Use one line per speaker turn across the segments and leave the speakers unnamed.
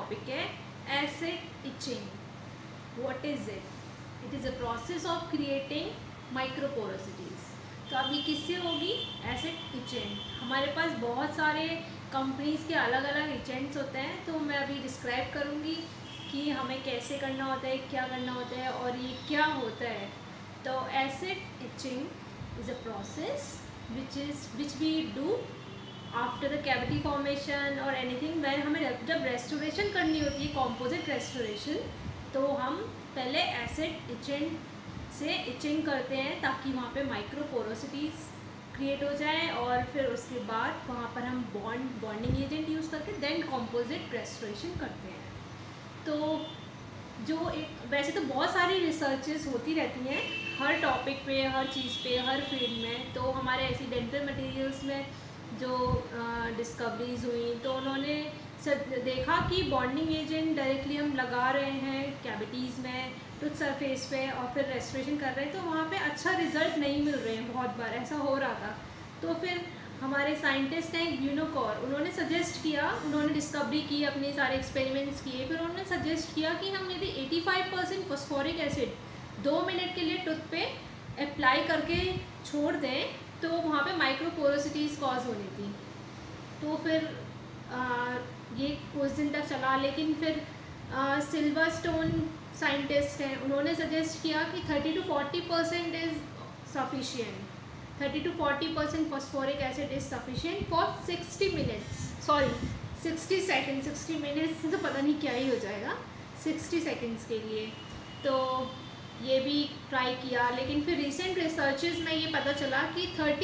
Topic है acid etching. What is it? It is a process of creating microporosities. तो अब ये किससे होगी? Acid etchant. हमारे पास बहुत सारे कंपनीज़ के अलग अलग इचेंट्स होते हैं, तो मैं अभी डिस्क्राइब करूँगी कि हमें कैसे करना होता है, क्या करना होता है और ये क्या होता है। तो acid etching is a process which we do after the cavity formation और एनीथिंग। वैन हमें जब रेस्टोरेशन करनी होती है, कॉम्पोजिट रेस्टोरेशन, तो हम पहले एसिड इचेंट से इचिंग करते हैं ताकि वहाँ पे माइक्रोपोरोसिटीज़ क्रिएट हो जाए, और फिर उसके बाद वहाँ पर हम बॉन्डिंग एजेंट यूज़ करके देन कॉम्पोजिट रेस्टोरेशन करते हैं। तो जो एक वैसे तो बहुत सारी रिसर्चेस होती रहती हैं हर टॉपिक पे, हर चीज़ पे, हर फील्ड में। तो हमारे ऐसी डेंटल मटेरियल्स में जो डिस्कवरीज हुई, तो उन्होंने देखा कि बॉन्डिंग एजेंट डायरेक्टली हम लगा रहे हैं कैविटीज़ में, टूथ सरफेस पे, और फिर रेस्टोरेशन कर रहे हैं, तो वहाँ पे अच्छा रिजल्ट नहीं मिल रहे हैं। बहुत बार ऐसा हो रहा था। तो फिर हमारे साइंटिस्ट हैं यूनोकॉर, उन्होंने सजेस्ट किया, उन्होंने डिस्कवरी की, अपने सारे एक्सपेरिमेंट्स किए, फिर उन्होंने सजेस्ट किया कि हम यदि 85% फॉस्फोरिक एसिड 2 मिनट के लिए टूथ पे अप्लाई करके छोड़ दें तो वहाँ पे माइक्रोपोरोसिटीज़ कॉज होनी थी। तो फिर ये कुछ दिन तक चला, लेकिन फिर सिल्वर स्टोन साइंटिस्ट हैं, उन्होंने सजेस्ट किया कि 30 to 40% is sufficient. 30 to 40% phosphoric acid is sufficient for 60 minutes, sorry 60 second, 60 minutes तो पता नहीं क्या ही हो जाएगा, 60 सेकेंड्स के लिए। तो ये भी ट्राई किया, लेकिन फिर रिसेंट रिसर्चेस में ये पता चला कि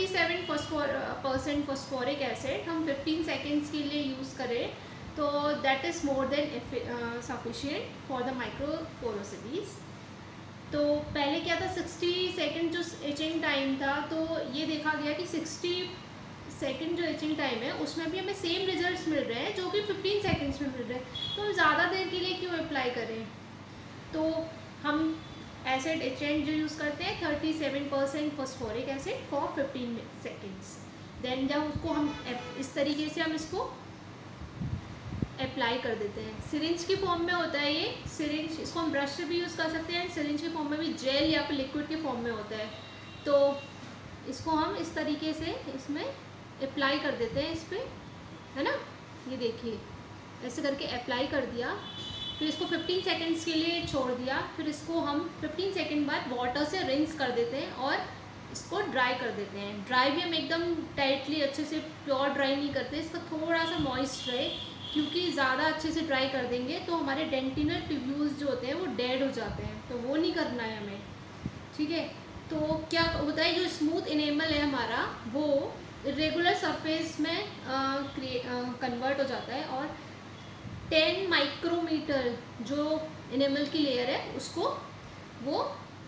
37% फॉस्फोरिक एसिड हम 15 सेकेंड्स के लिए यूज़ करें तो that is more than sufficient for the microporosities. तो पहले क्या था, 60 सेकेंड जो इचिंग टाइम था, तो ये देखा गया कि 60 सेकेंड जो इचिंग टाइम है उसमें भी हमें सेम रिजल्ट्स मिल रहे हैं जो कि 15 सेकेंड्स में मिल रहे हैं। तो हम ज़्यादा देर के लिए क्यों अप्लाई करें? तो हम एसिड इचेंट जो यूज़ करते हैं 37% phosphoric acid for 15 seconds. Then जब उसको हम इस तरीके से हम इसको अप्लाई कर देते हैं। सिरिंज की फॉर्म में होता है ये सिरिंज, इसको हम ब्रश से भी यूज़ कर सकते हैं, सिरिंज की फॉर्म में भी, जेल या फिर लिक्विड के फॉर्म में होता है। तो इसको हम इस तरीके से इसमें अप्लाई कर देते हैं, इस पर, है ना, ये देखिए ऐसे करके अप्लाई कर दिया, फिर इसको 15 सेकेंड्स के लिए छोड़ दिया, फिर इसको हम 15 सेकेंड बाद वाटर से रिंस कर देते हैं और इसको ड्राई कर देते हैं। ड्राई भी हम एकदम टाइटली अच्छे से प्योर ड्राई नहीं करते, इसका थोड़ा सा मॉइस्ट रहे, क्योंकि ज़्यादा अच्छे से ड्राई कर देंगे तो हमारे डेंटिनल ट्यूब्यूल्स जो होते हैं वो डेड हो जाते हैं, तो वो नहीं करना है हमें, ठीक है। तो क्या होता है, जो स्मूथ इनेमल है हमारा वो इरेगुलर सरफेस में कन्वर्ट हो जाता है, और 10 माइक्रोमीटर जो इनेमल की लेयर है उसको वो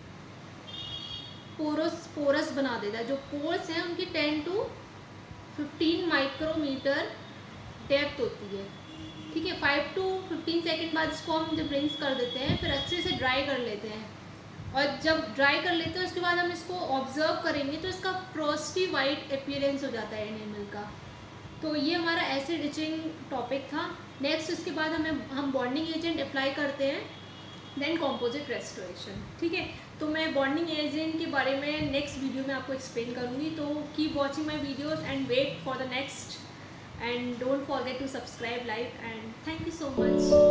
पोरस बना देता है। जो पोर्स हैं उनकी 10 to 15 माइक्रोमीटर डेप्थ होती है, ठीक है। 5 to 15 सेकेंड बाद इसको हम जब रिंस कर देते हैं फिर अच्छे से ड्राई कर लेते हैं, और जब ड्राई कर लेते हैं उसके बाद हम इसको ऑब्जर्व करेंगे तो इसका फ्रॉस्टी वाइट अपीयरेंस हो जाता है एनिमल का। तो ये हमारा एसिड इचिंग टॉपिक था। नेक्स्ट इसके बाद हम बॉन्डिंग एजेंट अप्लाई करते हैं, देन कॉम्पोजिट रेस्टोरेशन, ठीक है। तो मैं बॉन्डिंग एजेंट के बारे में नेक्स्ट वीडियो में आपको एक्सप्लेन करूँगी। तो keep watching my videos and wait for the next, and don't forget to subscribe, like, and thank you so much.